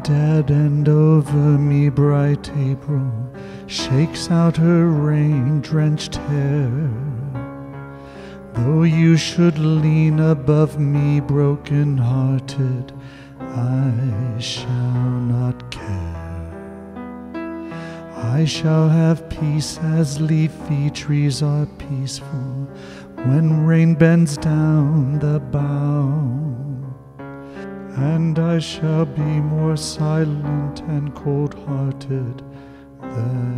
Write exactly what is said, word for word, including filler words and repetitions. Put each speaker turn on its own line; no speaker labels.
dead, and over me bright April shakes out her rain-drenched hair. Though you should lean above me broken-hearted, I shall not care. I shall have peace as leafy trees are peaceful when rain bends down the bough. And I shall be more silent and cold-hearted than